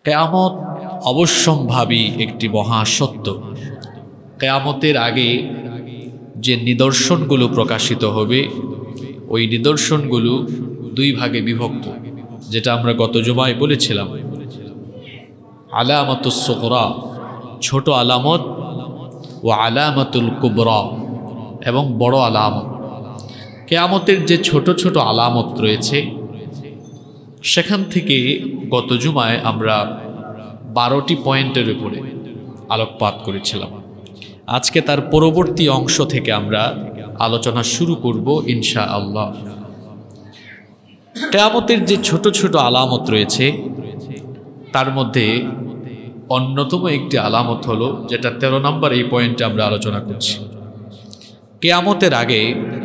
কিয়ামত অবশ্যম্ভাবী একটি মহা সত্য। কিয়ামতের আগে যে নিদর্শনগুলো প্রকাশিত হবে ওই নিদর্শনগুলো দুই ভাগে বিভক্ত, যেটা আমরা গত জুমায় বলেছিলাম। আলামাতুস সুগরা, ছোট আলামত, ও আলামাতুল কুবরা, এবং বড় আলামত। কিয়ামতের যে ছোট ছোট আলামত রয়েছে সেখান থেকে গত জুমায় আমরা 12টি পয়েন্টের উপরে আলোকপাত করেছিলাম। আজকে তার পরবর্তী অংশ থেকে আমরা আলোচনা শুরু করব ইনশাআল্লাহ। কিয়ামতের যে ছোট ছোট আলামত রয়েছে তার মধ্যে অন্যতম একটি আলামত হলো, যেটা 13 নম্বর এই পয়েন্টে আমরা আলোচনা করছি। কিয়ামতের আগে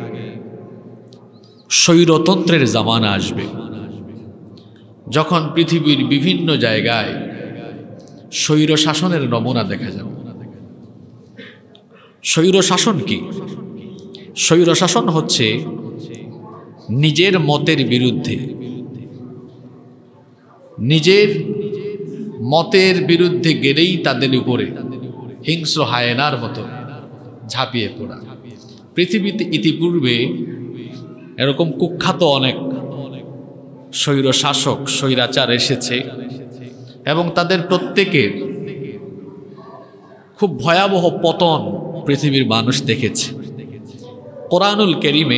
স্বৈরতন্ত্রের জামানা আসবে, যখন পৃথিবীর বিভিন্ন জায়গায় স্বৈর শাসনের নমুনা দেখা যাবে। স্বৈর শাসন কি? স্বৈর শাসন হচ্ছে নিজের মতের বিরুদ্ধে, নিজের মতের বিরুদ্ধে গেলেই তাদের উপরে হিংস্র হায়েনার মতো ঝাঁপিয়ে পড়া। পৃথিবীতে ইতিপূর্বে এরকম কুখ্যাত অনেক স্বৈর শাসক, স্বৈরাচার এসেছে এবং তাদের প্রত্যেকের খুব ভয়াবহ পতন পৃথিবীর মানুষ দেখেছে। কোরআনুল কারীমে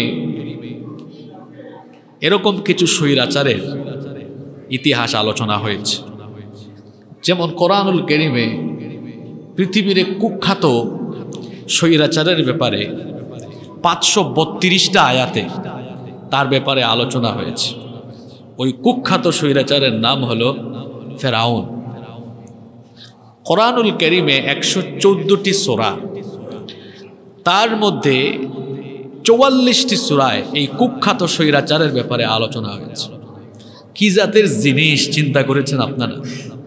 এরকম কিছু স্বৈরাচারের ইতিহাস আলোচনা হয়েছে। যেমন কোরআনুল কারীমে পৃথিবীর কুখ্যাত স্বৈরাচারের ব্যাপারে 532টা আয়াতে তার ব্যাপারে আলোচনা হয়েছে। ওই কুখ্যাত স্বৈরাচারের নাম হলো ফেরাউন। কোরআনুল কারীমে 114টি সূরা, তার মধ্যে 44টি সূরায় এই কুখ্যাত স্বৈরাচারের ব্যাপারে আলোচনা হয়েছে। কি জাতের জিনিস চিন্তা করেছেন আপনারা?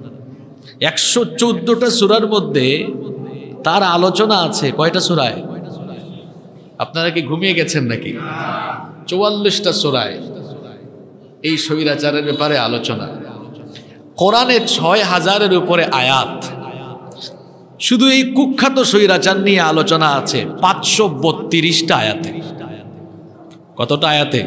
114টা সূরার মধ্যে তার আলোচনা আছে কয়টা সূরায়? আপনারা কি ঘুমিয়ে গেছেন নাকি? 44টা সূরায় এই স্বৈরাচারের ব্যাপারে আলোচনা। কোরআনে 6000-এর উপরে আয়াত শুধু এই কুখ্যাত স্বৈরাচার নিয়ে আলোচনা আছে 532টা আয়াতে। কতটা আয়াতে?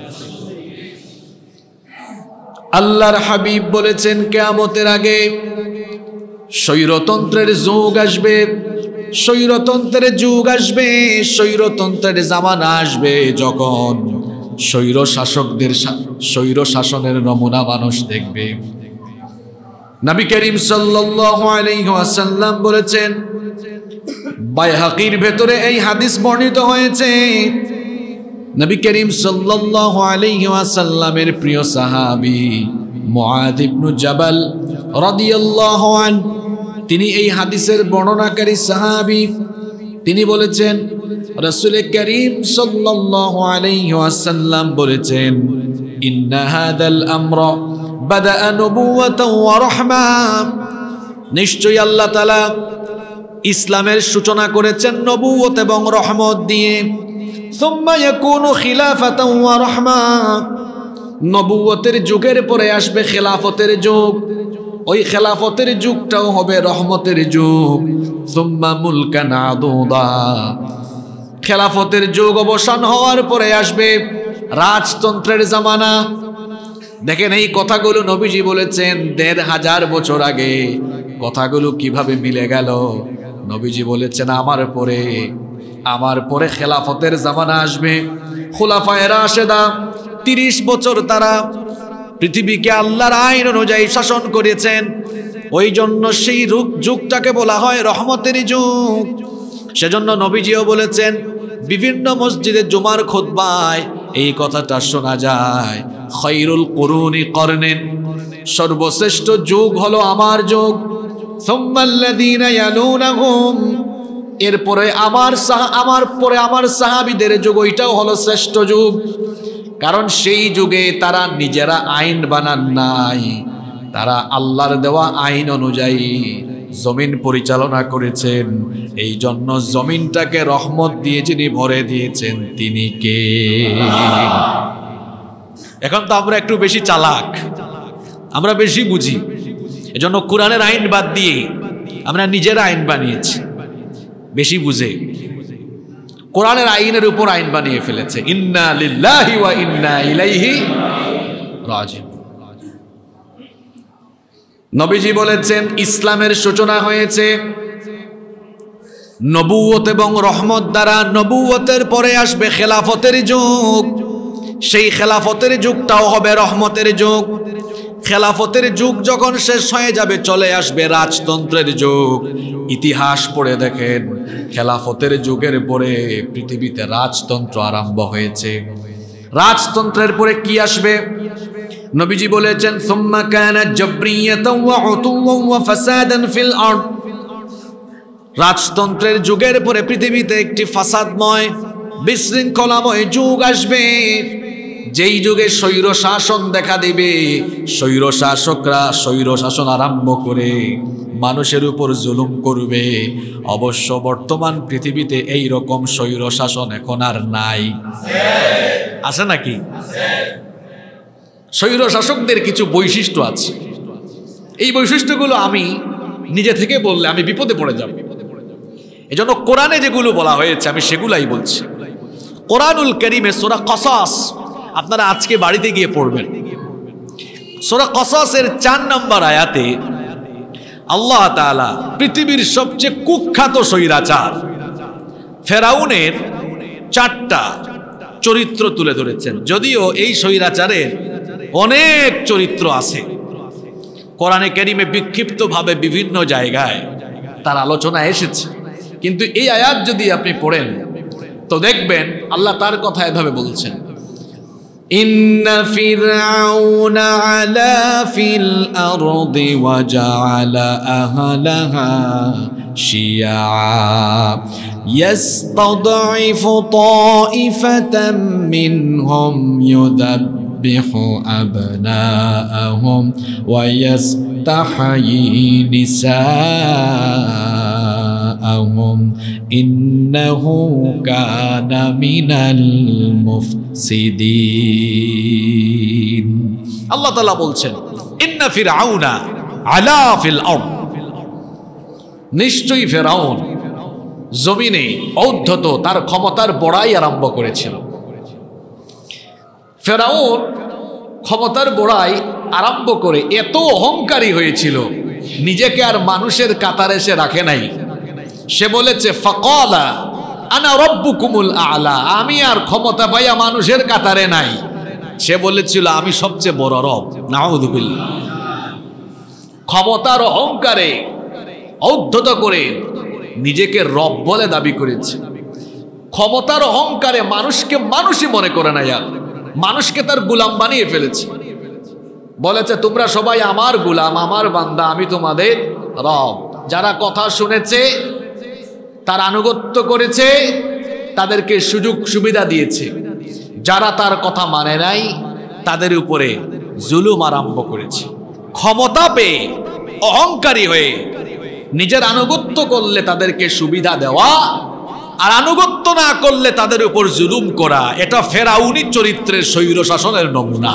আল্লাহর হাবিব বলেছেন কিয়ামতের আগে স্বৈরতন্ত্রের যুগ আসবে, স্বৈরতন্ত্রের যুগ আসবে, স্বৈরতন্ত্রের জামানা আসবে, যখন স্বৈর শাসকদের স্বৈর শাসনের নমুনা মানুষ দেখবে। নবী করিম সাল্লাল্লাহু আলাইহি ওয়াসাল্লাম বলেছেন, বাইহাকির ভেতরে এই হাদিস বর্ণিত হয়েছে, নবী করিম সাল্লাল্লাহু আলাইহি ওয়াসাল্লামের প্রিয় সাহাবী মুআয ইবনে জাবাল রাদিয়াল্লাহু আনহু, তিনি এই হাদিসের বর্ণনাকারী সাহাবী। তিনি বলেছেন, রাসূল করিম সাল্লাল্লাহু আলাইহি ওয়াসাল্লাম বলেছেন, ইন্না হাদাল আমরা বাদাআ নবুওয়াতাও ওয়া রাহমা, নিশ্চয়ই আল্লাহ তাআলা ইসলামের সূচনা করেছেন নবুয়ত এবং রহমত দিয়ে। সুম্মা ইয়াকুনু খিলাফাতাও ওয়া রাহমা, নবুয়তের যুগের পরে আসবে খেলাফতের যুগ, ওই খেলাফতের যুগটাও হবে রহমতের যুগ। সুম্মা মুলকান আদুদা, খেলাফতের যুগ অবসান হওয়ার পরে আসবে রাজতন্ত্রের জামানা। দেখেন এই কথাগুলো নবীজি বলেছেন 1500 বছর আগে। কথাগুলো কিভাবে মিলে গেল? নবীজি বলেছেন আমার পরে খেলাফতের জামানা আসবে। খুলাফায়ে রাশেদা 30 বছর তারা পৃথিবীকে আল্লাহর আইন অনুযায়ী শাসন করেছেন। ওই জন্য সেই যুগটাকে বলা হয় রহমতের যুগ। সেজন্য নবীজিও বলেছেন, বিভিন্ন মসজিদে জুমার খুতবায় এই কথাটা শোনা যায়, খায়রুল কুরুনি করনেন, সর্বশ্রেষ্ঠ যুগ হলো আমার যুগ। সুম্মাল্লাযীনা ইয়ালুনাহুম, এরপরে আমার সাহাবীদের যুগ, ওইটাও হলো শ্রেষ্ঠ যুগ। কারণ সেই যুগে তারা নিজেরা আইন বানান নাই, তারা আল্লাহর দেওয়া আইন অনুযায়ী জমিন পরিচালনা করেছেন। এই জন্য জমিনটাকে রহমত দিয়ে যিনি ভরে দিয়েছেন তিনি কে? এখন তো আমরা একটু বেশি চালাক, আমরা বেশি বুঝি। এজন্য কোরআনের আইন বাদ দিয়ে আমরা নিজের আইন বানিয়েছি, বেশি বুঝে কোরআনের আইনের উপর আইন বানিয়ে ফেলেছে। ইন্না লিল্লাহি ওয়া ইন্না ইলাইহি রাজিউন। নবীজি বলেছেন ইসলামের সূচনা হয়েছে নবুয়ত এবং রহমত দ্বারা। নবুয়তের পরে আসবে খেলাফতের যুগ, সেই খেলাফতের যুগটাও হবে রহমতের যুগ। খেলাফতের যুগ যখন শেষ হয়ে যাবে চলে আসবে রাজতন্ত্রের যুগ। ইতিহাস পড়ে দেখেন খেলাফতের যুগের পরে পৃথিবীতে রাজতন্ত্র আরম্ভ হয়েছে। রাজতন্ত্রের পরে কি আসবে? নবীজি বলেছেন সুম্মা কানাত জাবরিয়াতান ওয়া উতুওয়ান ওয়া ফাসাদান ফিল আরদ। রাজতন্ত্রের যুগের পরে পৃথিবীতে একটি ফাসাদময় বিশৃঙ্খলাময় যুগ আসবে, যেই যুগে স্বৈর শাসন দেখা দেবে। স্বৈর শাসকরা স্বৈর শাসন আরম্ভ করে মানুষের উপর জুলুম করবে। অবশ্য বর্তমান পৃথিবীতে এই রকম স্বৈর শাসন এখন আর নাই, আছে নাকি? স্বৈর শাসকদের কিছু বৈশিষ্ট্য আছে, এই বৈশিষ্ট্যগুলো আমি নিজে থেকে বললে আমি বিপদে পড়ে যাব। এজন্য কোরআনে যেগুলো বলা হয়েছে আমি সেগুলাই বলছি। কোরআনুল কারীমে সূরা কসাস আপনারা আজকে বাড়িতে গিয়ে পড়বেন। সূরা কসাসের 4 নম্বর আয়াতে আল্লাহ তাআলা পৃথিবীর সবচেয়ে কুখ্যাত স্বৈরাচার ফেরাউনের 4টা চরিত্র তুলে ধরেছেন। যদিও এই স্বৈরাচারের অনেক চরিত্র আছে, কোরআনে কারীমে বিক্ষিপ্তভাবে বিভিন্ন জায়গায় তার আলোচনা এসেছে, কিন্তু এই আয়াত যদি আপনি পড়েন তো দেখবেন আল্লাহ তার কথা এভাবে বলছেন, ইন্না ফিরআউনা আলা ফিল আরদি ওয়া জাআলা আহলাহা শিয়া ইয়াস্তাদঈফু তাঈফাতাম মিনহুম ইউযাব্বিহু আবনাআহুম ওয়া ইয়াস্তাহয়ী নিসাআহুম ইন্নাহু কানা মিনাল মুফসিদিন। আল্লাহ তাআলা বলছেন ইন্না ফিরআউনা আলা ফিল আরদ, নিশ্চয়ই ফেরাউন জমিনে ঔদ্ধত তার ক্ষমতার বড়াই আরম্ভ করেছিল। ফেরাউন ক্ষমতার বড়াই আরম্ভ করে এত অহংকারী হয়েছিল, নিজেকে আর মানুষের কাতারে সে রাখে নাই। সে বলেছে ফাকালা আনা রাব্বুকুমুল আ'লা, আমি আর ক্ষমতা পাইয়া মানুষের কাতারে নাই। সে বলেছিল আমি সবচেয়ে বড় রব। নাউযু বিল্লাহ। ক্ষমতার অহংকারে ঔদ্ধত করে নিজেকে রব বলে দাবি করেছে। ক্ষমতার অহংকারে মানুষকে মানুষই মনে করে না, মানুষকে তার গোলাম বানিয়ে ফেলেছে। বলেছে তোমরা সবাই আমার গোলাম, আমার বান্দা, আমি তোমাদের রব। যারা কথা শুনেছে, তার আনুগত্য করেছে, তাদেরকে সুযোগ সুবিধা দিয়েছে। যারা তার কথা মানে নাই তাদের উপরে জুলুম আরম্ভ করেছে। ক্ষমতা পেয়ে অহংকারী হয়ে নিজের আনুগত্য করলে তাদেরকে সুবিধা দেওয়া, আর আনুগত্য না করলে তাদের উপর জুলুম করা, এটা ফেরাউনি চরিত্রের স্বৈর শাসনের নমুনা।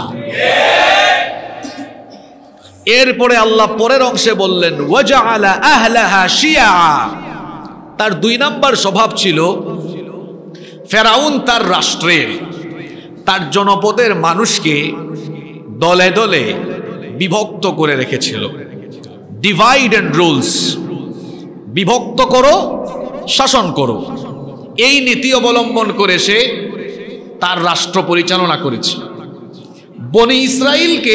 এরপরে আল্লাহ পরের অংশে বললেন ওয়াজআলা আহলাহা শিয়া। তার 2 নম্বর স্বভাব ছিল ফেরাউন তার রাষ্ট্রের, তার জনপদের মানুষকে দলে দলে বিভক্ত করে রেখেছিল। ডিভাইড অ্যান্ড রুলস, বিভক্ত করো, শাসন করো, এই নীতি অবলম্বন করে সে তার রাষ্ট্র পরিচালনা করেছে। বনি ইসরাইলকে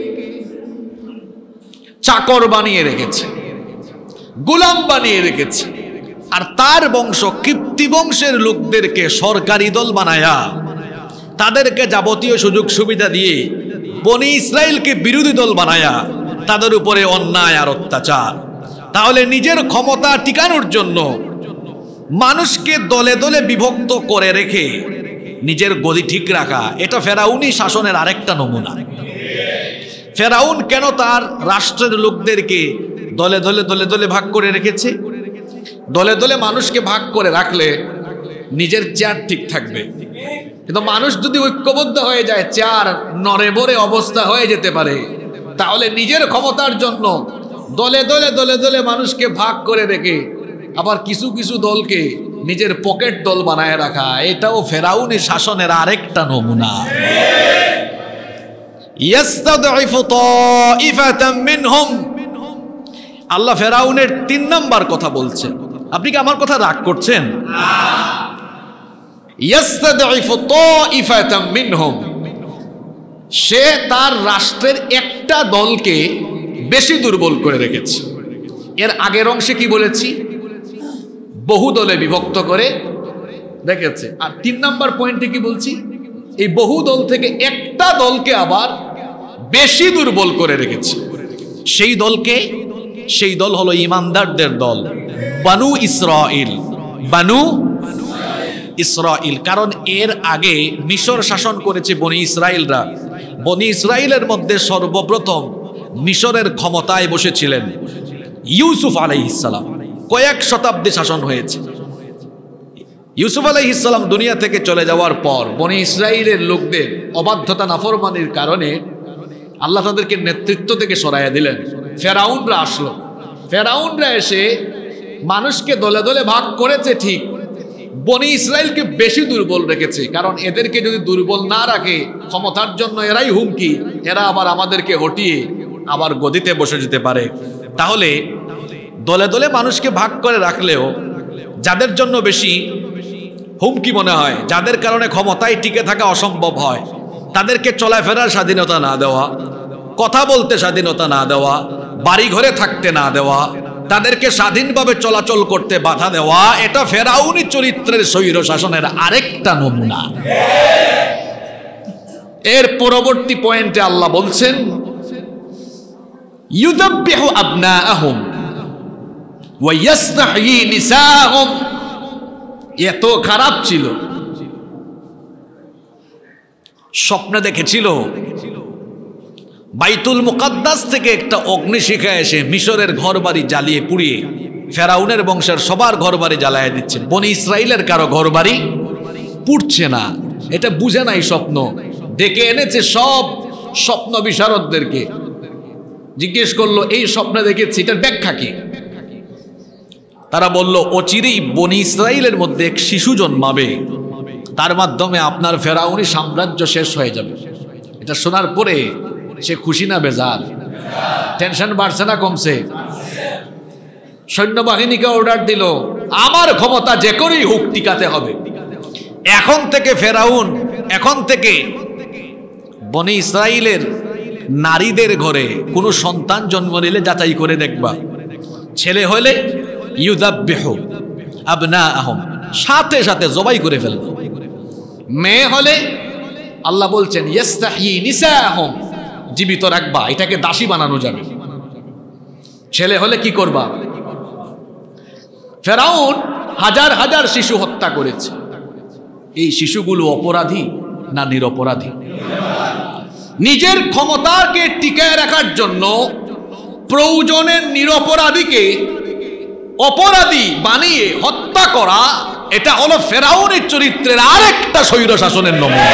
চাকর বানিয়ে রেখেছে, গোলাম বানিয়ে রেখেছে, আর তার বংশ কিপ্তি বংশের লোকদেরকে সরকারি দল বানায়া তাদেরকে যাবতীয় সুযোগ সুবিধা দিয়ে বনি ইসরাইলকে বিরোধী দল বানায়া তাদের উপরে অন্যায় আর অত্যাচার। তাহলে নিজের ক্ষমতা টিকানোর জন্য মানুষকে দলে দলে বিভক্ত করে রেখে নিজের গদি ঠিক রাখা, এটা ফেরাউনি শাসনের আরেকটা নমুনা। ফেরাউন কেন তার রাষ্ট্রের লোকদেরকে দলে দলে দলে দলে ভাগ করে রেখেছে? দলে দলে মানুষকে ভাগ করে রাখলে নিজের চেয়ার ঠিক থাকবে, কিন্তু মানুষ যদি ঐক্যবদ্ধ হয়ে যায়, চেয়ার নড়ে বড়ে অবস্থা হয়ে যেতে পারে। তাহলে নিজের ক্ষমতার জন্য দলে দলে দলে দলে মানুষকে ভাগ করে রেখে আবার কিছু কিছু দলকে নিজের পকেট দল বানায় রাখা, এটাও ফেরাউনি শাসনের আরেকটা নমুনা। ইয়াস্তাদঈফু তাঈফাতাম মিনহুম, আল্লাহ ফেরাউনের 3 নাম্বার কথা বলছেন। আপনি কি আমার কথা রাগ করছেন? ইয়াস্তাদঈফু তাঈফাতাম মিনহুম, সে তার রাষ্ট্রের একটা দলকে বেশি দুর্বল করে রেখেছে। এর আগের অংশে কি বলেছি? বহু দলে বিভক্ত করে রেখেছে। আর 3 নাম্বার পয়েন্টে কি বলছি? এই বহু দল থেকে একটা দলকে আবার বেশি দুর্বল করে রেখেছে। সেই দল হলো ঈমানদারদের দল, বানু ইসরাইল। বানু ইসরাইল, কারণ এর আগে মিশর শাসন করেছে বনি ইসরাইলরা। বনি ইসরাইলের মধ্যে সর্বপ্রথম মিশরের ক্ষমতায় বসেছিলেন ইউসুফ আলাইহিস সালাম। কয়েক শতাব্দী শাসন হয়েছে। ইউসুফ আলাইহিস সালাম দুনিয়া থেকে চলে যাওয়ার পর বনি ইসরাইলের লোকদের অবাধ্যতা নাফরমানির কারণে আল্লাহ তাদেরকে নেতৃত্ব থেকে সরাইয়া দিলেন। ফেরাউনরা আসলো। ফেরাউনরা এসে মানুষকে দলে দলে ভাগ করেছে ঠিক, বনি ইসরাইলকে বেশি দুর্বল রেখেছে। কারণ এদেরকে যদি দুর্বল না রাখে, ক্ষমতার জন্য এরাই হুমকি, এরা আবার আমাদেরকে হটিয়ে আবার গদিতে বসে যেতে পারে। তাহলে দলে দলে মানুষকে ভাগ করে রাখলেও যাদের জন্য বেশি হুমকি মনে হয়, যাদের কারণে ক্ষমতায় টিকে থাকা অসম্ভব হয়, তাদেরকে চলাফেরার স্বাধীনতা না দেওয়া, কথা বলতে স্বাধীনতা না দেওয়া, বাড়ি ঘরে থাকতে না দেওয়া, তাদেরকে স্বাধীনভাবে চলাচল করতে বাধা দেওয়া, এটা ফেরাউনি চরিত্রের স্বৈর শাসনের আরেকটা নমুনা। এর পরবর্তী পয়েন্টে আল্লাহ বলছেন, ইউযাব্বিহু আবনাআহুম ওয়া ইস্তাহয়ী নিসাআহুম। এত খারাপ ছিল, স্বপ্নে দেখেছিল বাইতুল মুকাদ্দাস থেকে একটা অগ্নিশিখা এসে মিশরের ঘরবাড়ি জ্বালিয়ে পুড়িয়ে ফেরাউনের বংশের সবার ঘরবাড়ি জ্বালায় দিচ্ছে, বনি ইসরাইলের কারো ঘরবাড়ি পুড়ছে না। এটা বুঝে নাই স্বপ্ন। ডেকে এনেছে সব স্বপ্ন বিশারদদেরকে, জিজ্ঞেস করলো এই স্বপ্নে দেখেছি, এটার ব্যাখ্যা কি? তারা বলল, অচিরেই বনি ইসরাইলের মধ্যে এক শিশু জন্মাবে, তার মাধ্যমে আপনার ফেরাউনি সাম্রাজ্য শেষ হয়ে যাবে। এটা শোনার পরে সে খুশি না বেজার? টেনশন বাড়ছে না কমছে? সৈন্যবাহিনীকে অর্ডার দিল, আমার ক্ষমতা যে করেই হোক টিকাতে হবে। এখন থেকে বনি ইসরাইলের নারীদের ঘরে কোনো সন্তান জন্ম নিলে যাচাই করে দেখবা, ছেলে হলে ইউযাব্বিহু আবনাআহুম, সাথে সাথে জবাই করে ফেলবে। মেয়ে হলে আল্লাহ বলছেন ইস্তাহয়ী নিসাআহুম, জীবিত রাখবা, এটাকে দাসী বানানো যাবে। ছেলে হলে কি করবা? ফেরাউন হাজার হাজার শিশু হত্যা করেছে। এই শিশুগুলো অপরাধী না নিরপরাধী? নিজের ক্ষমতাকে টিকায় রাখার জন্য প্রয়োজনে নিরপরাধীকে অপরাধী বানিয়ে হত্যা করা, এটা হলো ফেরাউনের চরিত্রের আরেকটা স্বৈর শাসনের নমুনা।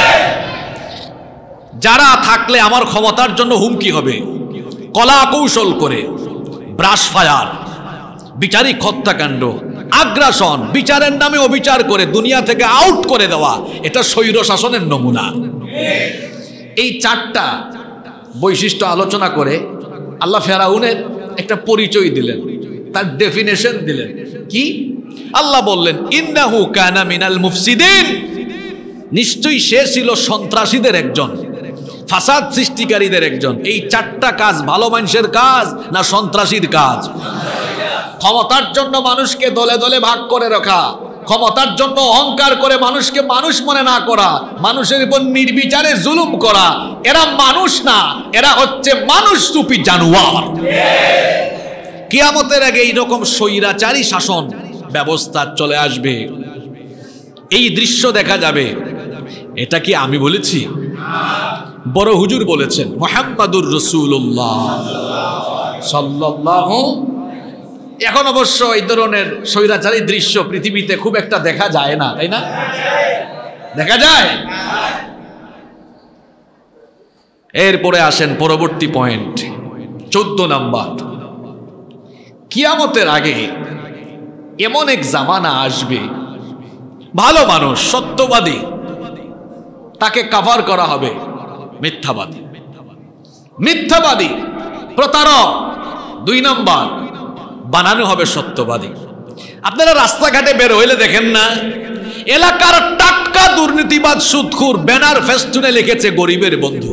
যারা থাকলে আমার ক্ষমতার জন্য হুমকি হবে, কলা কৌশল করে ব্রাশ ফায়ার, বিচারিক হত্যাকাণ্ড, আগ্রাসন, বিচারের নামে অবিচার করে দুনিয়া থেকে আউট করে দেওয়া, এটা স্বৈর শাসনের নমুনা। এই 4টা বৈশিষ্ট্য আলোচনা করে আল্লাহ ফেরাউনের একটা পরিচয় দিলেন, তার ডেফিনেশন দিলেন। কি? আল্লাহ বললেন, ইন্নাহু কানা মিনাল মুফসিদিন, নিশ্চয়ই সে ছিল সন্ত্রাসীদের একজন, ফাসাদ সৃষ্টিকারীদের একজন। এই 4টা কাজ ভালো মানুষের কাজ না সন্ত্রাসীর কাজ? ক্ষমতার জন্য মানুষকে দলে দলে ভাগ করে রাখা, ক্ষমতার জন্য অহংকার করে মানুষকে মানুষ মনে না করা, মানুষের উপর নির্বিচারে জুলুম করা, এরা মানুষ না, এরা হচ্ছে মানুষ রূপী জানোয়ার। কিয়ামতের আগে এইরকম স্বৈরাচারী শাসন ব্যবস্থা চলে আসবে, এই দৃশ্য দেখা যাবে। এটা কি আমি বলেছি? বড় হুজুর বলেছেন, মুহাম্মাদুর রাসূলুল্লাহ সাল্লাল্লাহু। এখন অবশ্য এই ধরনের স্বৈরাচারী দৃশ্য পৃথিবীতে খুব একটা দেখা যায় না, তাই না? দেখা যায়। এরপরে আসেন পরবর্তী পয়েন্ট, 14 নাম্বার। কিয়ামতের আগে এমন এক জামানা আসবে, ভালো মানুষ সত্যবাদী, তাকে কভার করা হবে মিথ্যাবাদী। মিথ্যাবাদী প্রতারক 2 নম্বর বানানো হবে সত্যবাদী। আপনারা রাস্তাঘাটে বের হইলে দেখেন না, এলাকার টাটকা দুর্নীতিবাদ সুদখোর ব্যানার ফেস্টুনে লিখেছে গরিবের বন্ধু।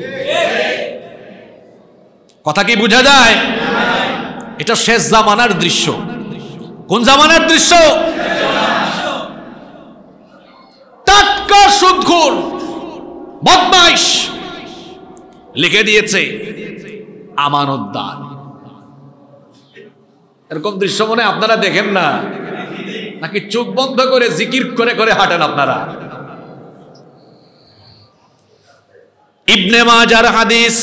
কথা কি বোঝা যায়? এটা শেষ জামানার দৃশ্য। কোন জামানার দৃশ্য? টাটকা সুদখোর বদমাইশ লিখে দিয়েছে আমানতদার। এরকম দৃশ্য মনে আপনারা দেখেন না? নাকি চোখ বন্ধ করে জিকির করে করে হাঁটেন আপনারা? ইবনে মাজার হাদিস,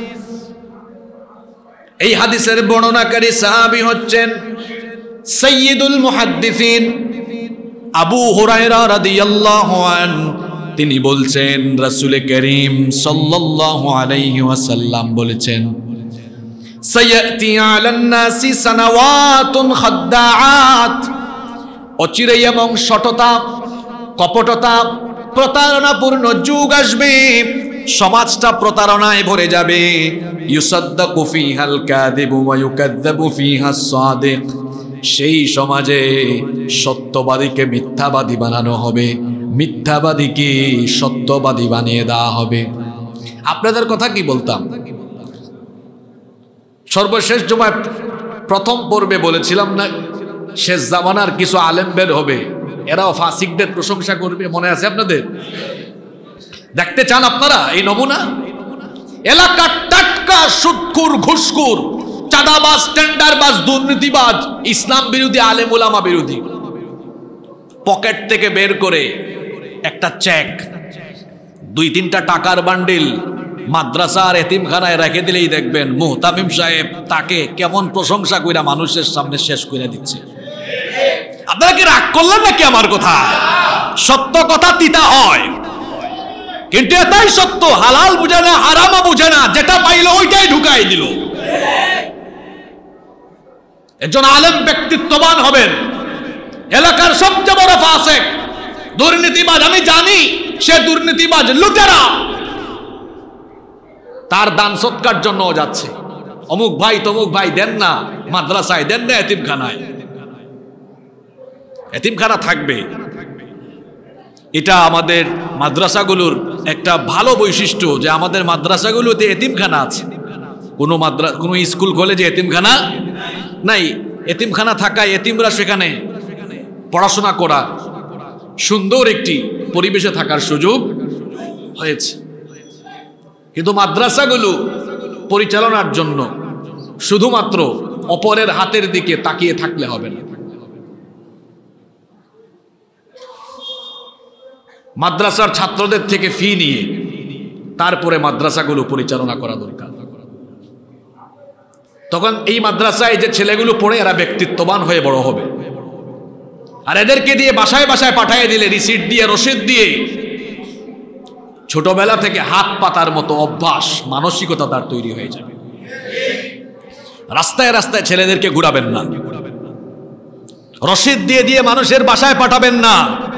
এই হাদিসের বর্ণনাকারী সাহাবী হচ্ছেন সাইয়্যিদুল মুহাদ্দিসিন আবু হুরায়রা রাদিয়াল্লাহু আনহু। তিনি বলছেন রাসূল করিম সাল্লাল্লাহু আলাইহি ওয়াসাল্লাম বলেছেন, সায়াতি আলান নাসি সানাওয়াতুন খাদ্দাআত, অচিরেই এবং শটতা, কপটতা, প্রতারণাপূর্ণ যুগ আসবে, সমাজটা প্রতারণায় ভরে যাবে। ইউসাদ্দাকু ফিহাল কাযিবু ওয়া ইউকাযযাবু ফিহাস সাদিক, সেই সমাজে সত্যবাদীকে মিথ্যাবাদী বানানো হবে, মিথ্যাবাদীকে সত্যবাদী বানিয়ে দেওয়া হবে। আপনাদের কথা কি বলতাম, সর্বশেষ জুমায় প্রথম পর্বে বলেছিলাম না, শেষ জামানার কিছু আলেম বের হবে, এরাও ফাসিকদের প্রশংসা করবে। মনে আছে আপনাদের? দেখতে চান আপনারা এই নমুনা? এলাকার টাটকা সুদখোর, ঘুষখোর, চাঁদাবাজ, টেন্ডারবাজ, দুর্নীতিবাজ, ইসলাম বিরোধী, আলেম ওলামা বিরোধী, পকেট থেকে বের করে একটা চেক, 2-3টা টাকার বান্ডিল মাদ্রাসার এতিমখানায় রেখে দিলেই দেখবেন মুহতামিম সাহেব তাকে কেমন প্রশংসা কইরা মানুষের সামনে শেষ করে দিচ্ছে। আপনারা কি রাগ করলেন নাকি আমার কথা? সত্য কথা তিতা হয়, কিন্তু এটাই সত্য। হালাল বুঝে না, হারামও বুঝে না, যেটা পাইলো ওইটাই ঢুকাই দিল। একজন আলেম ব্যক্তিত্ববান হবেন, এলাকার সবচেয়ে বড় ফাসিক, দুর্নীতিবাজ, আমি জানি সে দুর্নীতিবাজ, লুটেরা, তার দান সৎকার জন্য যাচ্ছে, অমুক ভাই তমুক ভাই দেন না মাদ্রাসায়, দেন না এতিমখানায়। এতিমখানা থাকবে, এটা আমাদের মাদ্রাসাগুলোর একটা ভালো বৈশিষ্ট্য যে আমাদের মাদ্রাসাগুলোতে এতিমখানা আছে। কোনো স্কুল কলেজে এতিমখানা নাই। এতিমখানা থাকায় এতিমরা সেখানে পড়াশোনা করা, সুন্দর একটি পরিবেশে থাকার সুযোগ হয়েছে। কিন্তু মাদ্রাসাগুলো পরিচালনার জন্য শুধুমাত্র অপরের হাতের দিকে তাকিয়ে থাকলে হবে না। মাদ্রাসার ছাত্রদের থেকে ফি নিয়ে তারপরে মাদ্রাসাগুলো পরিচালনা করা দরকার। তখন এই মাদ্রাসায় যে ছেলেগুলো পড়ে এরা ব্যক্তিত্ববান হয়ে বড় হবে। আর এদেরকে দিয়ে বাসায় বাসায় পাঠিয়ে দিলে রিসিট দিয়ে, রসিদ দিয়ে, ছোটবেলা থেকে হাত পাতার মতো অভ্যাস, মানসিকতা তার তৈরি হয়ে যাবে। রাস্তায় রাস্তায় ছেলেদেরকে ঘুরাবেন না, রসিদ দিয়ে দিয়ে মানুষের বাসায় পাঠাবেন না।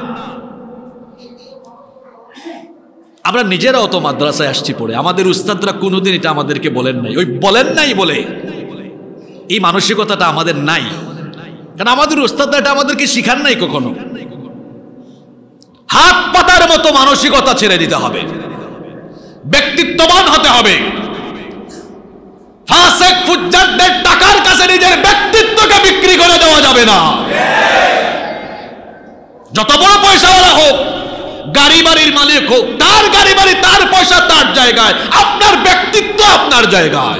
আমরা নিজেরাও তো মাদ্রাসায় আসছি পড়ে, আমাদের উস্তাদরা কোনোদিন এটা আমাদেরকে বলেন নাই। ওই বলেন নাই বলে এই মানসিকতাটা আমাদের নাই, কারণ আমাদের উস্তাদরা এটা আমাদেরকে শিখান নাই কখনো। হাত পাতার মতো মানসিকতা ছেড়ে দিতে হবে, ব্যক্তিত্ববান হতে হবে। ফাসিক ফুজ্জারদের টাকার কাছে নিজের ব্যক্তিত্বকে বিক্রি করে দেওয়া যাবে না। যত বড় পয়সাওয়ালা হোক, গাড়ি বাড়ির মালিক হোক, তার গাড়ি বাড়ি, তার পয়সা তার জায়গায়, আপনার ব্যক্তিত্ব আপনার জায়গায়।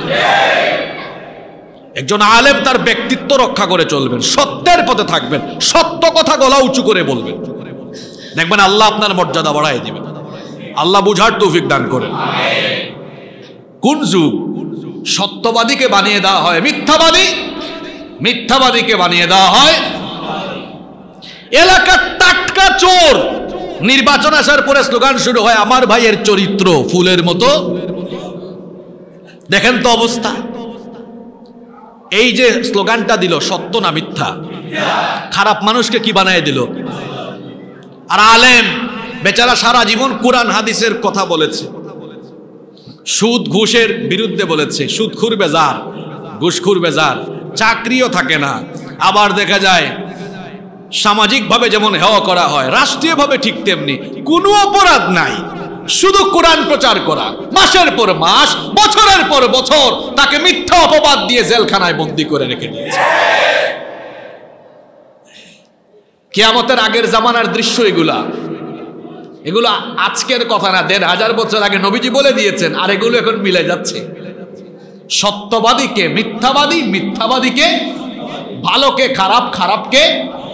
একজন আলেম তার ব্যক্তিত্ব রক্ষা করে চলবেন, সত্যের পথে থাকবেন, সত্য কথা গলা উঁচু করে বলবেন, দেখবেন আল্লাহ আপনার মর্যাদা বাড়ায় দিবেন। আল্লাহ বুঝার তৌফিক দান করেন। কোন যুগ সত্যবাদীকে বানিয়ে দেওয়া হয় মিথ্যাবাদী, মিথ্যাবাদীকে বানিয়ে দেওয়া হয় এলাকার টাটকা চোর। নির্বাচন আসার পরে স্লোগান শুরু হয়, আমার ভাইয়ের চরিত্র ফুলের মতো। দেখেন তো অবস্থা, এই যে স্লোগানটা দিল, সত্য না মিথ্যা? খারাপ মানুষকে কি বানায় দিল? আর আলেম বেচারা সারা জীবন কোরআন হাদিসের কথা বলেছে, সুদ ঘুষের বিরুদ্ধে বলেছে, সুদখুর বেজার, ঘুষখুর বেজার, চাকরিও থাকে না। আবার দেখা যায় সামাজিকভাবে যেমন হেওয়া করা হয়, রাষ্ট্রীয়ভাবে ঠিক তেমনি, কোনো অপরাধ নাই, শুধু কোরআন প্রচার করা। মাসের পর মাস, বছরের পর বছর তাকে মিথ্যা অপবাদ দিয়ে জেলখানায় বন্দী করে রেখে দিয়েছে। কিয়ামতের আগের জামানার দৃশ্য এগুলা। এগুলো আজকের কথা না, ১৫০০ বছর আগে নবীজি বলে দিয়েছেন, আর এগুলো এখন মিলে যাচ্ছে। সত্যবাদীকে মিথ্যাবাদী, মিথ্যাবাদীকে ভালোকে খারাপ, খারাপকে।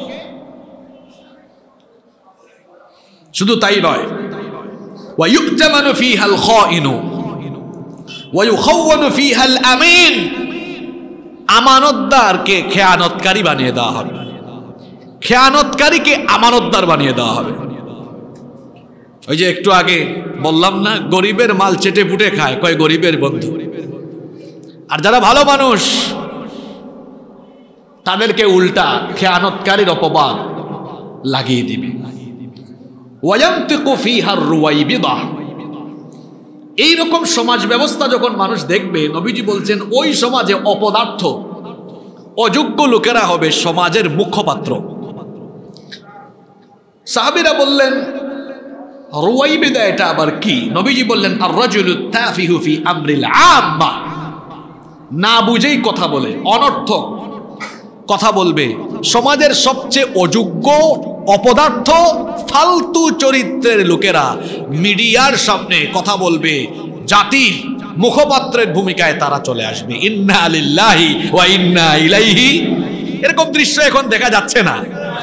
শুধু তাই নয়, ওয়ায়ু'তামানু ফীহাল খাইনু ওয়ায়ুখাওয়ানু ফীহাল আমিন, আমানতদারকে খেয়ানতকারী বানিয়ে দেওয়া হবে, খেয়ানতকারীকে আমানতদার বানিয়ে দেওয়া হবে। ওই যে একটু আগে বললাম না, গরিবের মাল চেটে পুটে খায়, কয় গরিবের বন্ধু। আর যারা ভালো মানুষ তাদেরকে উল্টা খেয়ানতকারীর অপবাদ লাগিয়ে দিবে। ওয়ায়ামতিকু ফীহার রুওয়াইবিদা, এইরকম সমাজ ব্যবস্থা যখন মানুষ দেখবে, নবীজি বলছেন ওই সমাজে অপদার্থ, অযোগ্য লোকেরা হবে সমাজের মুখপাত্র। সাহাবীরা বললেন রুওয়াইবিদা এটা আবার কি? নবীজি বললেন আর রাজুলু তাফিহু ফি আমরিল আম্মা, না বুঝেই কথা বলে, অনর্থক কথা বলবে, সমাজের সবচেয়ে অযোগ্য, অপদার্থ, ফালতু চরিত্রের লোকেরা মিডিয়ার সামনে কথা বলবে, জাতির মুখপাত্রের ভূমিকায় তারা চলে আসবে। ইন্না লিল্লাহি ওয়া ইন্না ইলাইহি, এরকম দৃশ্য এখন দেখা যাচ্ছে না।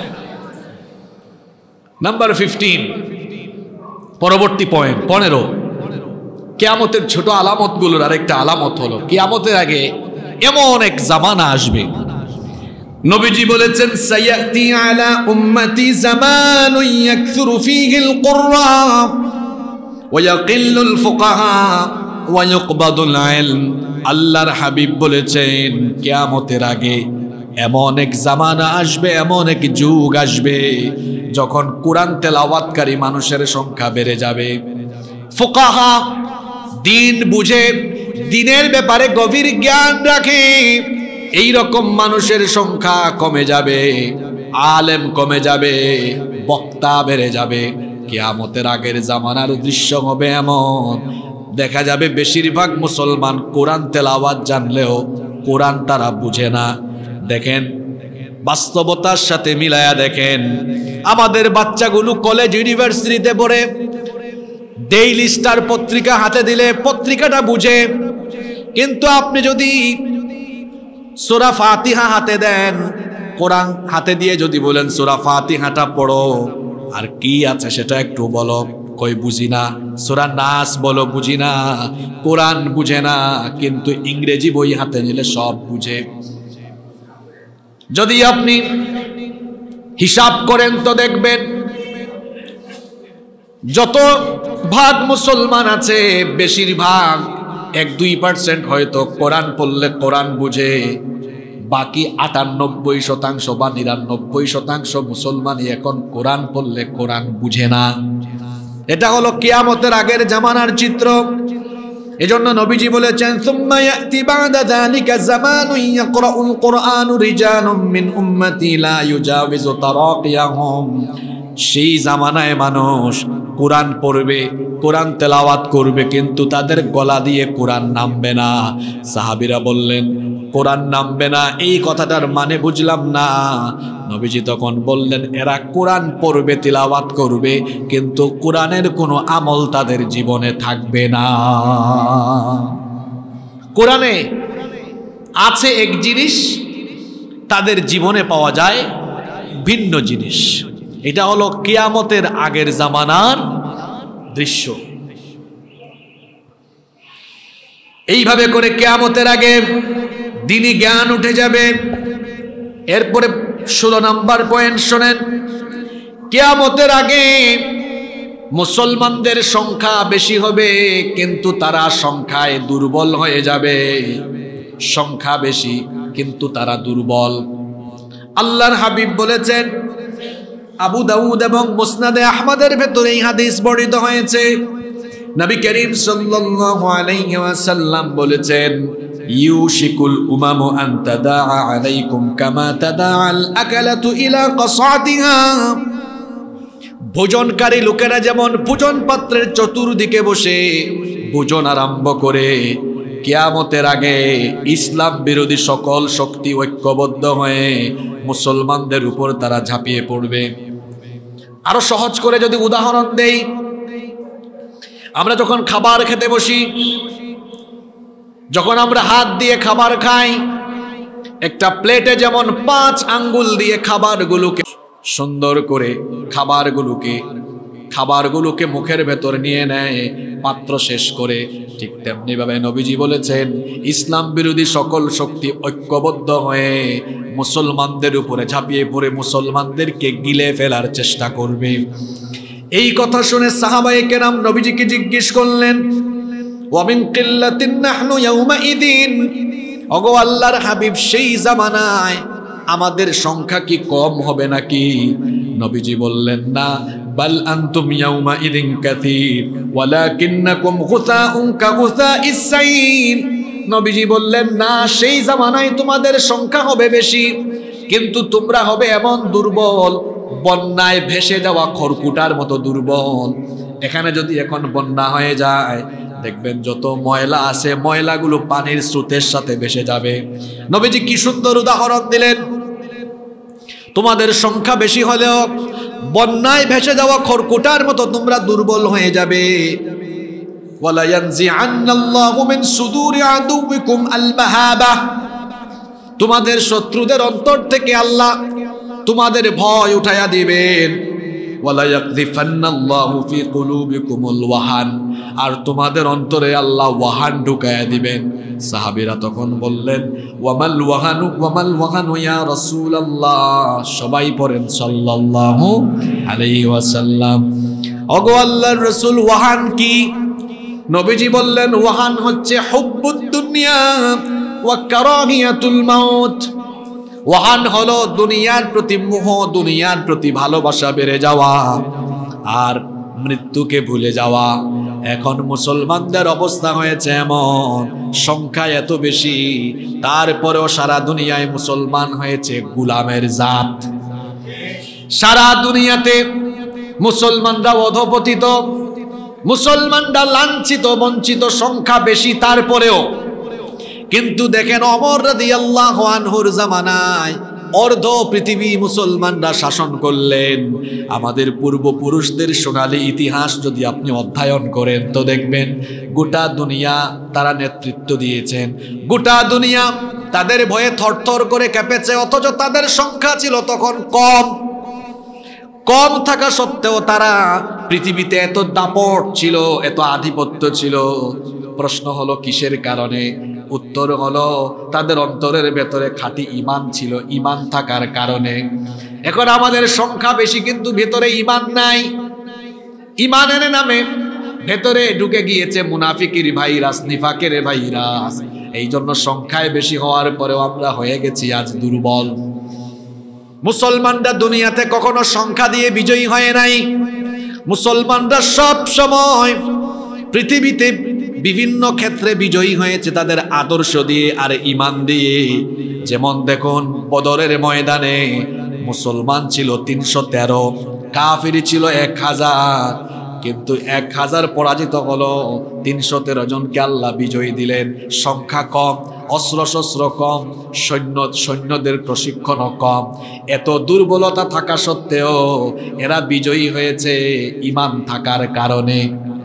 নাম্বার 15, পরবর্তী পয়েন্ট 15, কিয়ামতের ছোট আলামতগুলোর আরেকটা আলামত হলো কিয়ামতের আগে এমন এক জামানা আসবে। নবীজি বলেছেন সায়াতি আলা উম্মতি জামানুন ইয়াকসুরু ফীহিল কুররা ওয়া ইয়াকিল্লুল ফুকাহা ওয়া ইউকবাদুল ইলম। আল্লাহর হাবিব বলেছেন কিয়ামতের আগে এমন এক জামানা আসবে, এমন এক যুগ আসবে যখন কোরআন তেলাওয়াতকারী মানুষের সংখ্যা বেড়ে যাবে। ফুকাহা দিন বুঝে, দিনের ব্যাপারে গভীর জ্ঞান রাখে, এই রকম মানুষের সংখ্যা কমে যাবে, আলেম কমে যাবে, বক্তা বেড়ে যাবে। কিয়ামতের আগের জামানার দৃশ্য হবে এমন, দেখা যাবে বেশিরভাগ মুসলমান কোরআন তেলাওয়াত জানলেও কোরআন তারা বুঝে না। দেখেন, বাস্তবতার সাথে মিলায়া দেখেন, আমাদের বাচ্চাগুলো কলেজ ইউনিভার্সিটিতে পড়ে, ডেইলি স্টার পত্রিকা হাতে দিলে পত্রিকাটা বুঝে, কিন্তু আপনি যদি সূরা ফাতিহা হাতে দেন, কোরআন হাতে দিয়ে যদি বলেন সূরা ফাতিহাটা পড়ো, আর কি আছে সেটা একটু বলো, কই বুঝি না। সূরা নাস বলো, বুঝি না। কোরআন বুঝে না, কিন্তু ইংরেজি বই হাতে নিলে সব বুঝে। যদি আপনি হিসাব করেন তো দেখবেন যত ভাগ মুসলমান আছে, বেশিরভাগ 1-2% হয়তো কোরআন পড়লে কোরআন বুঝে, বাকি 98% বা 99% মুসলমানই এখন কোরআন পড়লে কোরআন বুঝে না। এটা হলো কিয়ামতের আগের জামানার চিত্র। এজন্য নবীজি বলেছেন সুম্মা ইয়াতি বা'দা যালিকা জামানুন ইয়াকরাউল কুরআনু রিজালুম মিন উম্মতি লা ইউজাবিজু তারাকিয়াহুম। সেই জামানায় মানুষ কোরআন পড়বে, কোরআন তেলাওয়াত করবে, কিন্তু তাদের গলা দিয়ে কোরআন নামবে না। সাহাবীরা বললেন কোরআন নামবে না, এই কথাটার মানে বুঝলাম না। নবীজি তখন বললেন এরা কোরআন পড়বে, তিলাওয়াত করবে, কিন্তু কোরআনের কোনো আমল তাদের জীবনে থাকবে না। কোরআনে আছে এক জিনিস, তাদের জীবনে পাওয়া যায় ভিন্ন জিনিস। এটা হলো কিয়ামতের আগের জামানার দৃশ্য। এইভাবে করে কিয়ামতের আগে দ্বীনি জ্ঞান উঠে যাবে। এরপরে 16 নম্বর পয়েন্ট শোনেন, কিয়ামতের আগে মুসলমানদের সংখ্যা বেশি হবে, কিন্তু তারা সংখ্যায় দুর্বল হয়ে যাবে। সংখ্যা বেশি কিন্তু তারা দুর্বল। আল্লাহর হাবিব বলেছেন, আবু দাউদ এবং মুসনাদে আহমদের ভেতরে এই হাদিস বর্ণিত হয়েছে, নবী করিম সাল্লাল্লাহু আলাইহি ওয়াসাল্লাম বলেছেন, ইউশিকুল উমামু আন তাদাআ আলাইকুম কামা তাদাআল আকালাতু ইলা কাসাতিহা। ভোজনকারী লোকেরা যেমন ভোজন পাত্রের চতুর্দিকে বসে ভোজন আরম্ভ করে, কিয়ামতের আগে ইসলাম বিরোধী সকল শক্তি ঐক্যবদ্ধ হয়ে মুসলমানদের উপর তারা ঝাঁপিয়ে পড়বে। আরো সহজ করে যদি উদাহরণ দেই, আমরা যখন খাবার খেতে বসি, যখন আমরা হাত দিয়ে খাবার খাই, একটা প্লেটে যেমন 5 আঙ্গুল দিয়ে খাবারগুলোকে সুন্দর করে খাবারগুলোকে মুখের ভেতর নিয়ে নেয় পাত্র শেষ করে, ঠিক তেমনি ভাবে নবীজি বলেছেন ইসলাম বিরোধী সকল শক্তি ঐক্যবদ্ধ হয়ে মুসলমানদের উপরে ঝাঁপিয়ে পড়ে মুসলমানদেরকে গিলে ফেলার চেষ্টা করবে। এই কথা শুনে সাহাবায়ে কেরাম নবীজিকে জিজ্ঞেস করলেন, ওয়া মিন কিল্লাতিন নাহনু ইয়াউমাইদিন, ওগো আল্লাহর হাবিব সেই জামানায় আমাদের সংখ্যা কি কম হবে নাকি? নবীজি বললেন, না, বাল আনতুম ইয়াউমাইদিন কাসীর ওয়ালাকিন্নাকুম গুসাউন কাগুসাইস সাইল। নবীজি বললেন, না, সেই জামানায় তোমাদের সংখ্যা হবে বেশি, কিন্তু তোমরা হবে এমন দুর্বল, বন্যায় ভেসে যাওয়া খড়কুটার মতো দুর্বল। এখানে যদি এখন বন্যা হয়ে যায়, দেখবেন যত ময়লা আছে ময়লাগুলো পানির স্রোতের সাথে ভেসে যাবে। নবীজি কি সুন্দর উদাহরণ দিলেন, তোমাদের সংখ্যা বেশি হলেও বন্যায় ভেসে যাওয়া খড়কুটার মতো তোমরা দুর্বল হয়ে যাবে। ওয়ালা ইয়ানজিআন্নাল্লাহু মিন সুদুরি আদুউকুম আল মাহাবা, তোমাদের শত্রুদের অন্তর থেকে আল্লাহ তোমাদের ভয় উঠাইয়া দিবেন। ওয়ালা ইয়াকযিফান্নাল্লাহু ফি কুলুবিকুমুল ওয়াহান, আর তোমাদের অন্তরে আল্লাহ ওয়াহান ঢুকাইয়া দিবেন। সাহাবীরা তখন বললেন, ওয়ামাল ওয়াহানু ইয়া রাসূলুল্লাহ, সবাই পড়েন সাল্লাল্লাহু আলাইহি ওয়াসাল্লাম। ওগো আল্লাহর রাসূল, ওয়াহান কি? নবীজি বললেন, ওয়াহান হচ্ছে হুব্বুদ দুনিয়া ওয়া কারাহিয়াতুল মাউত। ওয়াহান হলো দুনিয়ার প্রতি মোহ, দুনিয়ার প্রতি ভালোবাসা বেড়ে যাওয়া আর মৃত্যুকে ভুলে যাওয়া। এখন মুসলমানদের অবস্থা হয়েছে এমন, সংখ্যা এত বেশি, তারপরেও সারা দুনিয়ায় মুসলমান হয়েছে গোলামের জাত। সারা দুনিয়াতে মুসলমানরা অধপতিত, মুসলমানরা লাঞ্ছিত, বঞ্চিত, সংখ্যা বেশি তারপরেও। কিন্তু দেখেন ওমর রাদিয়াল্লাহু আনহুর জামানায় অর্ধ পৃথিবী মুসলমানরা শাসন করলেন। আমাদের পূর্বপুরুষদের সোনালী ইতিহাস যদি আপনি অধ্যয়ন করেন তো দেখবেন গোটা দুনিয়া তারা নেতৃত্ব দিয়েছেন, গোটা দুনিয়া তাদের ভয়ে থরথর করে কেঁপেছে, অথচ তাদের সংখ্যা ছিল তখন কম থাকা সত্ত্বেও তারা পৃথিবীতে এত দাপট ছিল, এত আধিপত্য ছিল। প্রশ্ন হলো কিসের কারণে? উত্তর হলো তাদের অন্তরের ভেতরে খাঁটি ঈমান ছিল, ঈমান থাকার কারণে। এখন আমাদের সংখ্যা বেশি কিন্তু ভেতরে ঈমান নাই। ঈমানের নামে ভেতরে ঢুকে গিয়েছে মুনাফিকের ভাইরাস, নিফাকের ভাইরাস। এই জন্য সংখ্যায় বেশি হওয়ার পরেও আমরা হয়ে গেছি আজ দুর্বল। মুসলমানরা দুনিয়াতে কখনো সংখ্যা দিয়ে বিজয়ী হয় নাই। মুসলমানরা সব সময় পৃথিবীতে বিভিন্ন ক্ষেত্রে বিজয়ী হয়েছে তাদের আদর্শ দিয়ে আর ঈমান দিয়ে। যেমন দেখুন, বদরের ময়দানে মুসলমান ছিল 313, কাফির ছিল 1000, কিন্তু 1000 পরাজিত হলো, 313 জনকে আল্লাহ বিজয়ী দিলেন। সংখ্যা কম, অস্ত্র কম, সৈন্যদের প্রশিক্ষণও কম, এত দুর্বলতা থাকা সত্ত্বেও এরা বিজয়ী হয়েছে ঈমান থাকার কারণে।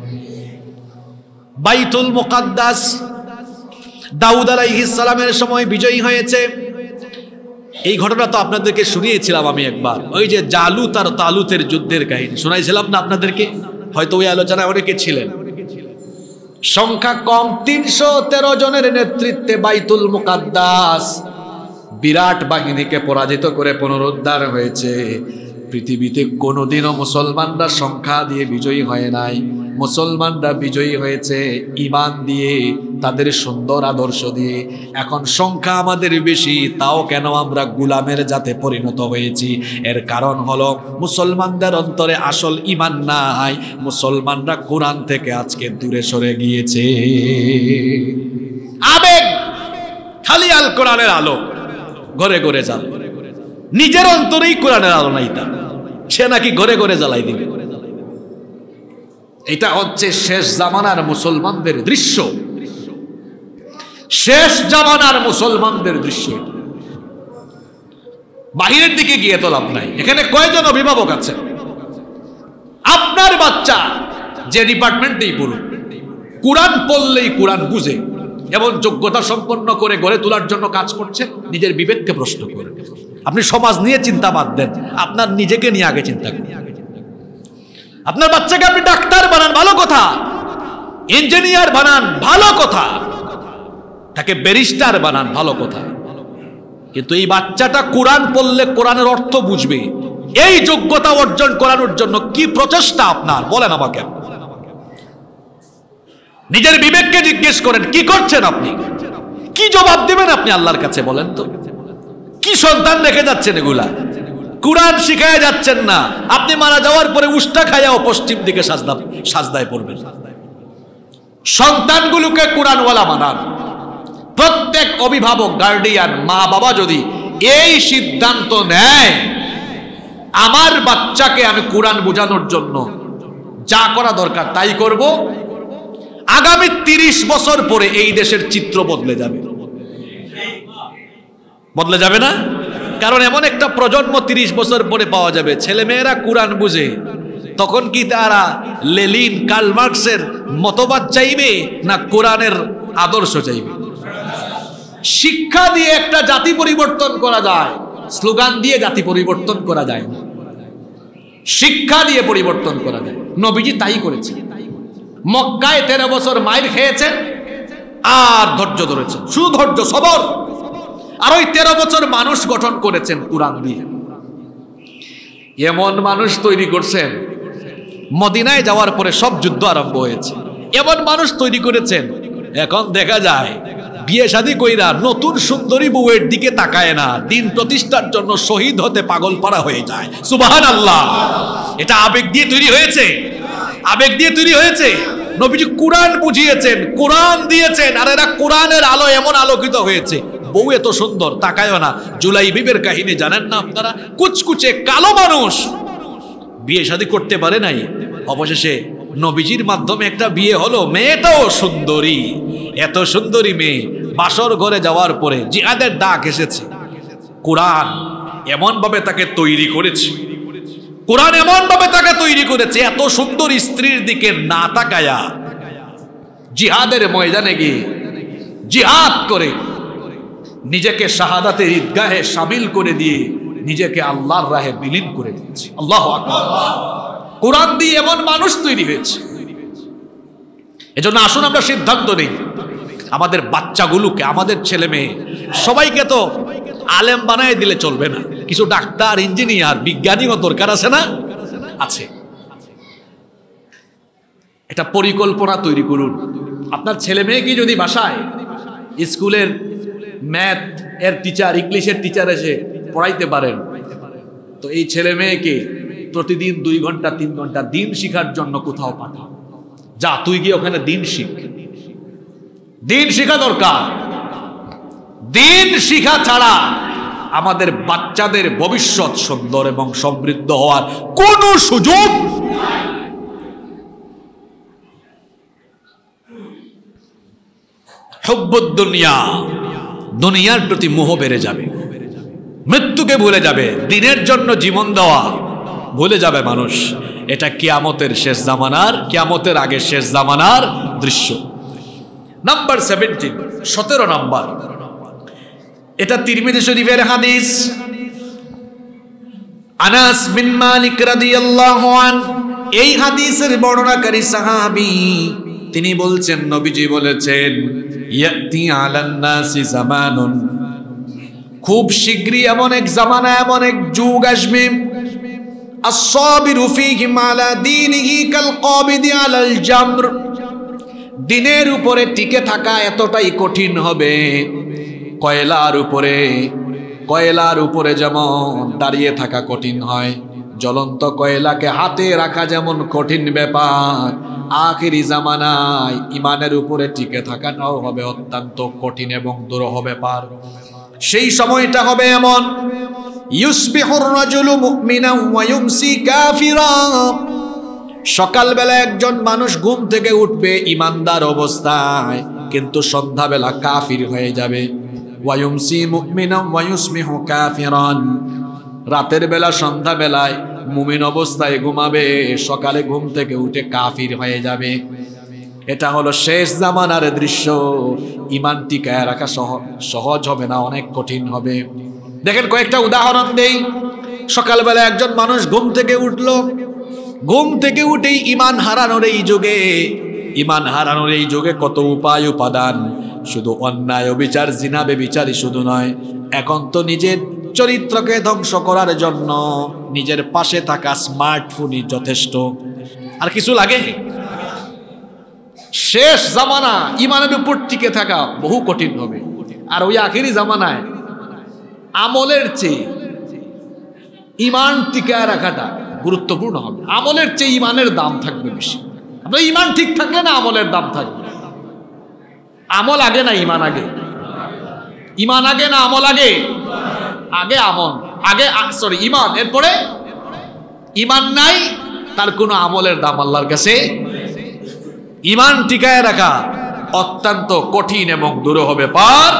বাইতুল মুকাদ্দাস দাউদ আলাইহিস সালামের সময় বিজয়ী হয়েছে। এই ঘটনা তো আপনাদেরকে শুনিয়েছিলাম আমি একবার, ওই যে জালুত আর তালুতের যুদ্ধের কাহিনী শোনাইছিলাম না আপনাদেরকে, হয়তো ওই আলোচনায় অনেকে ছিলেন। সংখ্যা কম, 313 জনের নেতৃত্বে বাইতুল মুকাদ্দাস বিরাট বাহিনীকে পরাজিত করে পুনরুদ্ধার হয়েছে। পৃথিবীতে কোনোদিনও মুসলমানরা সংখ্যা দিয়ে বিজয়ী হয় নাই। মুসলমানরা বিজয়ী হয়েছে ঈমান দিয়ে, তাদের সুন্দর আদর্শ দিয়ে। এখন সংখ্যা আমাদের বেশি, তাও কেন আমরা গোলামের জাতে পরিণত হয়েছি? এর কারণ হলো মুসলমানদের অন্তরে আসল ঈমান নাই। মুসলমানরা কোরআন থেকে আজকে দূরে সরে গিয়েছে। আবেগ, খালি আল কোরআনের আলো, ঘরে ঘরে জ্বাল। নিজের অন্তরেই কোরআনের আলো নাই তার, সে নাকি ঘরে ঘরে জ্বালাই দিবে। এটা হচ্ছে শেষ জামানার মুসলমানদের দৃশ্য, শেষ জামানার মুসলমানদের দৃশ্য। বাহিরের দিকে গিয়ে তো লাভ নাই। এখানে কয়জন অভিভাবক আছেন? আপনার বাচ্চা যে ডিপার্টমেন্টেই পড়ুক, কোরআন পড়লেই কোরআন বুঝে এবং যোগ্যতা সম্পন্ন করে গড়ে তোলার জন্য কাজ করছে, নিজের বিবেককে প্রশ্ন করে। আপনি সমাজ নিয়ে চিন্তা বাদ দেন, আপনার নিজেকে নিয়ে আগে চিন্তা করুন। আপনার বাচ্চাকে আপনি ডাক্তার বানান, ভালো কথা। ইঞ্জিনিয়ার বানান, ভালো কথা। তাকে ব্যারিস্টার বানান, ভালো কথা। কিন্তু এই বাচ্চাটা কোরআন পড়লে কোরআনের অর্থ বুঝবে, এই যোগ্যতা অর্জন করানোর জন্য কি প্রচেষ্টা আপনার? বলেন আমাকে। নিজের বিবেককে জিজ্ঞেস করেন, কি করছেন আপনি? কি জবাব দেবেন আপনি আল্লাহর কাছে? বলেন তো, কি সন্তান রেখে যাচ্ছেন? এগুলা কোরআন শিখায় যাচ্ছেন না। আপনি মারা যাওয়ার পরে উষ্টা খাইয়াও পশ্চিম দিকে সাজদায় পড়বেন। সন্তানগুলোকে কোরআনওয়ালা বানান। প্রত্যেক অভিভাবক, গার্ডিয়ান, মা বাবা যদি এই সিদ্ধান্ত নেয়, আমার বাচ্চাকে আমি কোরআন বোঝানোর জন্য যা করা দরকার তাই করব, আগামী 30 বছর পরে এই দেশের চিত্র বদলে যাবে। বদলে যাবে না? কারণ এমন একটা প্রজন্ম 30 বছর পরে পাওয়া যাবে, ছেলে মেয়েরা কোরআন বুঝে। তখন কি তারা লেনিন, কার্ল মার্কসের মতবাদ চাইবে না কোরআনের আদর্শ চাইবে? শিক্ষা দিয়ে একটা জাতি পরিবর্তন করা যায়, স্লোগান দিয়ে জাতি পরিবর্তন করা যায় না। শিক্ষা দিয়ে পরিবর্তন করা যায়। নবীজি তাই করেছে। মক্কায় 13 বছর মাইর খেয়েছেন আর ধৈর্য ধরেছেন, শুধু ধৈর্য, সবর। আর ওই 13 বছর মানুষ গঠন করেছেন কোরআন দিয়ে। এমন মানুষ তৈরি করছেন, মদিনায় যাওয়ার পরে সব যুদ্ধ আরম্ভ হয়েছে। এমন মানুষ তৈরি করেছেন, এখন দেখা যায় বিয়ে শাদী কইরা নতুন সুন্দরী বউয়ের দিকে তাকায় না, দিন প্রতিষ্ঠার জন্য শহীদ হতে পাগল পারা হয়ে যায়। সুবহানাল্লাহ। এটা আবেগ দিয়ে তৈরি হয়েছে, আবেগ দিয়ে তৈরি হয়েছে। নবীজি কোরআন বুঝিয়েছেন, কোরআন দিয়েছেন, আর এরা কোরআনের আলো এমন আলোকিত হয়েছে। বউ এত সুন্দর, তাকায়ও না। জুলাইবিবের কাহিনী জানেন না আপনারা? কুচকুচে কালো মানুষ, বিয়ে শাদী করতে পারে নাই, অবশেষে নবীজির মাধ্যমে একটা বিয়ে হলো। মেয়েটাও সুন্দরী, এত সুন্দরী মেয়ে। বাসর ঘরে যাওয়ার পরে জিহাদের ডাক এসেছে। কোরআন এমন ভাবে তাকে তৈরি করেছে, কোরআন এমন ভাবে তাকে তৈরি করেছে, এত সুন্দর স্ত্রীর দিকে না তাকায়া জিহাদের ময়দানে গিয়ে জিহাদ করে নিজেকে শাহাদাতের ঈদগাহে শামিল করে দিয়ে নিজেকে আল্লাহর রাহে বিলীন করে দিয়েছে। আল্লাহু আকবার। কোরআন দিয়ে এমন মানুষ তৈরি হয়েছে। এজন্য আসুন আমরা সিদ্ধান্ত নেই, আমাদের বাচ্চাগুলোকে, আমাদের ছেলে মেয়ে সবাইকে তো আলেম বানায় দিলে চলবে না। কিছু ডাক্তার, ইঞ্জিনিয়ার, বিজ্ঞানীও দরকার আছে না? আছে। একটা পরিকল্পনা তৈরি করুন। আপনার ছেলে মেয়েকে যদি বাসায় স্কুলের ম্যাথ এর টিচার, ইংলিশের টিচার এসে পড়াইতে পারেন, তো এই ছেলে মেয়েকে প্রতিদিন 2 ঘন্টা 3 ঘন্টা দিন শিখার জন্য কোথাও পাঠাও। যা, তুই গিয়ে ওখানে দিন শিখ। দিন শিখা দরকার। দিন শিখা ছাড়া আমাদের বাচ্চাদের ভবিষ্যৎ সুন্দর এবং সমৃদ্ধ হওয়ার কোনো সুযোগ নাই। হুব্বুদ দুনিয়া, দুনিয়ার প্রতি মোহ বেড়ে যাবে, মৃত্যুকে ভুলে যাবে, দিনের জন্য জীবন দেওয়া ভুলে যাবে মানুষ। এটা কিয়ামতের শেষ জামানার, কিয়ামতের আগে শেষ জামানার দৃশ্য। নাম্বার 17, 17 নাম্বার, এটা তিরমিজি শরীফের হাদিস। আনাস বিন মালিক রাদিয়াল্লাহু আনহু এই হাদিসের বর্ণনাকারী সাহাবী, তিনি বলছেন, নবীজি বলেছেন, ইয়াতি আলান নাসি জামানুন, খুব শীঘ্রই এমন এক জামানা, এমন এক যুগ আসবে, আস-সাবিরু ফীহিম আলা দীনিহি কাল কাবিদি আলাল জামর, দিনের উপরে টিকে থাকা এতটাই কঠিন হবে, কয়লার উপরে যেমন দাঁড়িয়ে থাকা কঠিন হয়, জ্বলন্ত কয়লাকে হাতে রাখা যেমন কঠিন ব্যাপার, আখিরি জামানায় ইমানের উপরে টিকে থাকাটাও হবে অত্যন্ত কঠিন এবং দুরূহ ব্যাপার। সেই সময়টা হবে এমন, ইউসবিহুর রাজুলু মুমিনান ওয়া ইউমসি কাফিরা, সকালবেলা একজন মানুষ ঘুম থেকে উঠবে ইমানদার অবস্থায়, কিন্তু সন্ধ্যাবেলা কাফির হয়ে যাবে। ওয়া ইউমসি মুমিনান ওয়া ইউসবিহু কাফিরান, রাতের বেলা সন্ধ্যাবেলায় মুমিন অবস্থায় ঘুমাবে, সকালে ঘুম থেকে উঠে কাফির হয়ে যাবে। এটা হলো শেষ জামানার দৃশ্য। ইমান টিকায় রাখা সহজ হবে না, অনেক কঠিন হবে। দেখেন কয়েকটা উদাহরণ দেই। সকালবেলা একজন মানুষ ঘুম থেকে উঠলো, ঘুম থেকে উঠেই ইমান হারানোর এই যুগে কত উপায় উপাদান, শুধু অন্যায় অবিচার জিনা বেবিচারই শুধু নয়, এখন তো নিজের চরিত্রকে ধ্বংস করার জন্য নিজের পাশে থাকা স্মার্টফোনই যথেষ্ট। আর কিছু লাগে? শেষ জামানা ইমানের উপর টিকে থাকা বহু কঠিন হবে। আর ওই আখিরি জামানায় আমলের চেয়ে ইমান টিকায় রাখাটা গুরুত্বপূর্ণ হবে। আমলের চেয়ে ইমানের দাম থাকবে বেশি। আপনার ইমান ঠিক থাকলে না আমলের দাম থাকবে। আমল আগে না ইমান আগে? ইমান আগে না আমল আগে? আগে আমল, ইমান, এরপরে ইমান নাই, তার কোনো আমলের দাম আল্লাহর কাছে। ইমান টিকায় রাখা অত্যন্ত কঠিন এবং দুরূহ ব্যাপার।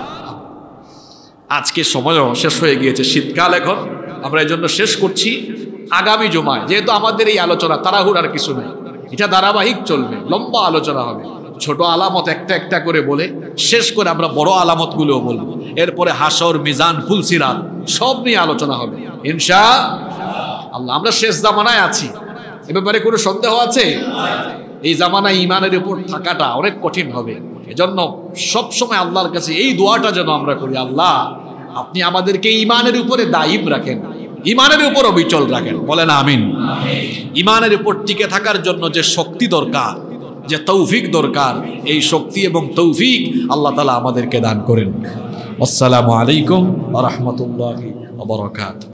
আজকে সময়ও শেষ হয়ে গিয়েছে, শীতকাল এখন, আমরা এই জন্য শেষ করছি। আগামী জুমায় যেহেতু আমাদের এই আলোচনা তাড়াহুড় আর কিছু নেই, এটা ধারাবাহিক চলবে, লম্বা আলোচনা হবে। ছোট আলামত একটা একটা করে বলে শেষ করে আমরা বড় আলামতগুলো বলবো। এরপরে হাসর, মিজান, ফুলসিরাত সব নিয়ে আলোচনা হবে ইনশাআল্লাহ। আমরা শেষ জামানায় আছি, এ ব্যাপারে কোনো সন্দেহ আছে? এই জামানায় ইমানের উপর থাকাটা অনেক কঠিন হবে। এজন্য সবসময় আল্লাহর কাছে এই দোয়াটা যেন আমরা করি, আল্লাহ আপনি আমাদেরকে ইমানের উপরে দায়িম রাখেন, ইমানের উপর অবিচল রাখেন। বলেন আমিন। ইমানের উপর টিকে থাকার জন্য যে শক্তি দরকার, যে তৌফিক দরকার, এই শক্তি এবং তৌফিক আল্লাহ তাআলা আমাদেরকে দান করেন। আসসালামু আলাইকুম ওয়া রাহমাতুল্লাহি ওয়া বারাকাতুহু।